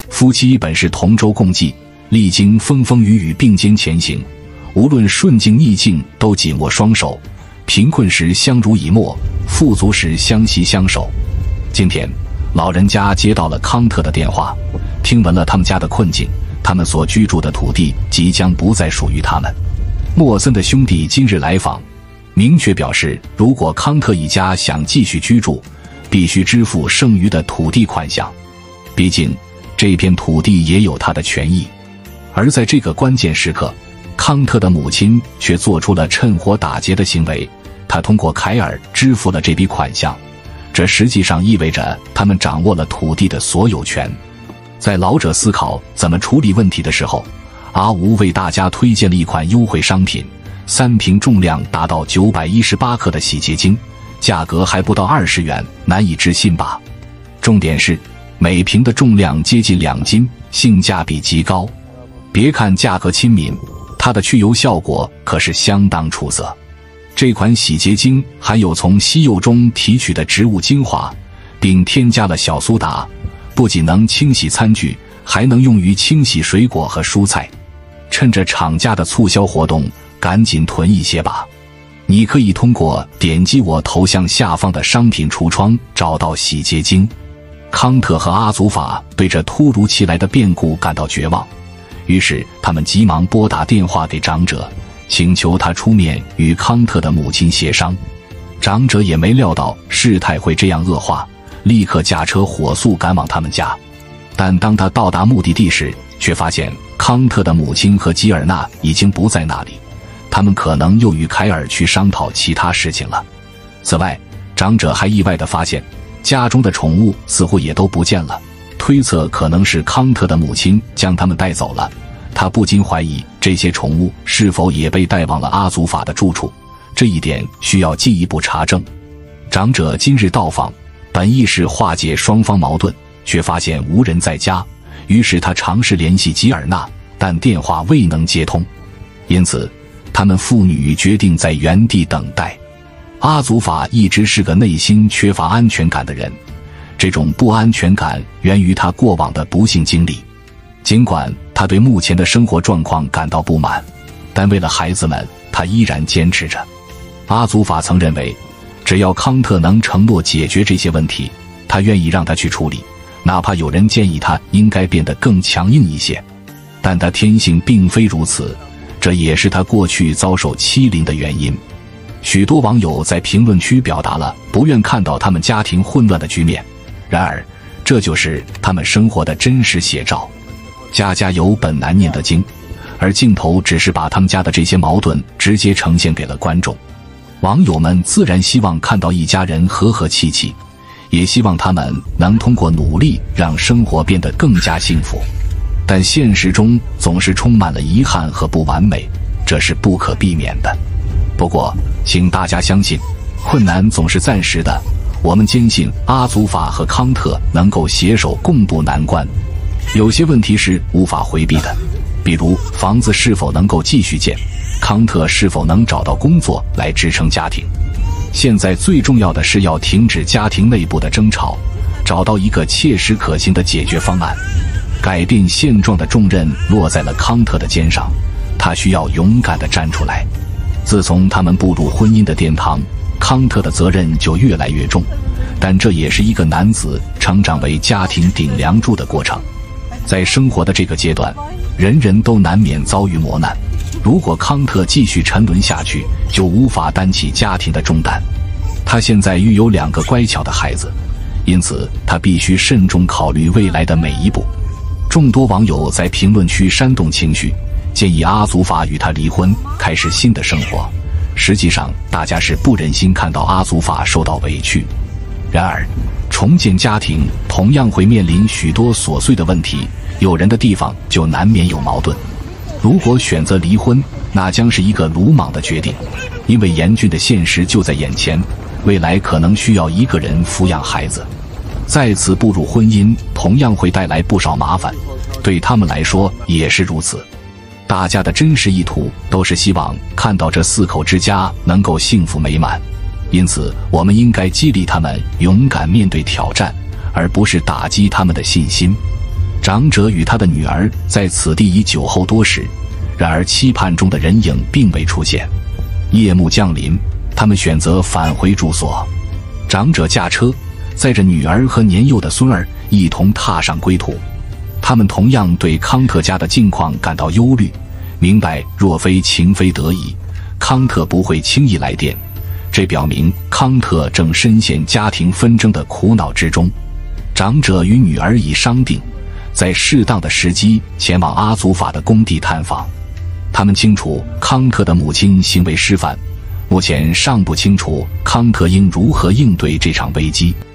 夫妻本是同舟共济，历经风风雨雨并肩前行，无论顺境逆境都紧握双手，贫困时相濡以沫，富足时相惜相守。今天老人家接到了康特的电话，听闻了他们家的困境，他们所居住的土地即将不再属于他们。莫森的兄弟今日来访，明确表示如果康特一家想继续居住，必须支付剩余的土地款项，毕竟这片土地也有他的权益。而在这个关键时刻，康特的母亲却做出了趁火打劫的行为，他通过凯尔支付了这笔款项，这实际上意味着他们掌握了土地的所有权。在老者思考怎么处理问题的时候，阿吴为大家推荐了一款优惠商品，3瓶重量达到918克的洗洁精，价格还不到20元，难以置信吧？重点是每瓶的重量接近2斤，性价比极高。别看价格亲民，它的去油效果可是相当出色。这款洗洁精含有从西柚中提取的植物精华，并添加了小苏打，不仅能清洗餐具，还能用于清洗水果和蔬菜。趁着厂家的促销活动，赶紧囤一些吧。你可以通过点击我头像下方的商品橱窗找到洗洁精。康特和阿祖法对这突如其来的变故感到绝望，于是他们急忙拨打电话给长者，请求他出面与康特的母亲协商。长者也没料到事态会这样恶化，立刻驾车火速赶往他们家。但当他到达目的地时，却发现康特的母亲和吉尔纳已经不在那里，他们可能又与凯尔去商讨其他事情了。此外，长者还意外地发现家中的宠物似乎也都不见了，推测可能是康特的母亲将他们带走了。他不禁怀疑这些宠物是否也被带往了阿祖法的住处，这一点需要进一步查证。长者今日到访，本意是化解双方矛盾，却发现无人在家，于是他尝试联系吉尔纳，但电话未能接通，因此他们父女决定在原地等待。阿祖法一直是个内心缺乏安全感的人，这种不安全感源于他过往的不幸经历。尽管他对目前的生活状况感到不满，但为了孩子们，他依然坚持着。阿祖法曾认为，只要康特能承诺解决这些问题，他愿意让他去处理，哪怕有人建议他应该变得更强硬一些。但他天性并非如此，这也是他过去遭受欺凌的原因。许多网友在评论区表达了不愿看到他们家庭混乱的局面，然而这就是他们生活的真实写照。家家有本难念的经，而镜头只是把他们家的这些矛盾直接呈现给了观众。网友们自然希望看到一家人和和气气，也希望他们能通过努力让生活变得更加幸福。但现实中总是充满了遗憾和不完美，这是不可避免的。不过请大家相信，困难总是暂时的，我们坚信阿祖法和康特能够携手共度难关。有些问题是无法回避的，比如房子是否能够继续建，康特是否能找到工作来支撑家庭。现在最重要的是要停止家庭内部的争吵，找到一个切实可行的解决方案。改变现状的重任落在了康特的肩上，他需要勇敢地站出来。自从他们步入婚姻的殿堂，康特的责任就越来越重，但这也是一个男子成长为家庭顶梁柱的过程。在生活的这个阶段，人人都难免遭遇磨难，如果康特继续沉沦下去，就无法担起家庭的重担。他现在育有2个乖巧的孩子，因此他必须慎重考虑未来的每一步。众多网友在评论区煽动情绪，建议阿祖法与他离婚，开始新的生活。实际上大家是不忍心看到阿祖法受到委屈。然而重建家庭同样会面临许多琐碎的问题，有人的地方就难免有矛盾。如果选择离婚，那将是一个鲁莽的决定，因为严峻的现实就在眼前，未来可能需要一个人抚养孩子。再次步入婚姻同样会带来不少麻烦，对他们来说也是如此。大家的真实意图都是希望看到这4口之家能够幸福美满，因此我们应该激励他们勇敢面对挑战，而不是打击他们的信心。 长者与他的女儿在此地已久候多时，然而期盼中的人影并未出现。夜幕降临，他们选择返回住所。长者驾车，载着女儿和年幼的孙儿一同踏上归途。他们同样对康特家的境况感到忧虑，明白若非情非得已，康特不会轻易来电，这表明康特正深陷家庭纷争的苦恼之中。长者与女儿已商定，在适当的时机前往阿祖法的工地探访。他们清楚康特的母亲行为失范，目前尚不清楚康特应如何应对这场危机。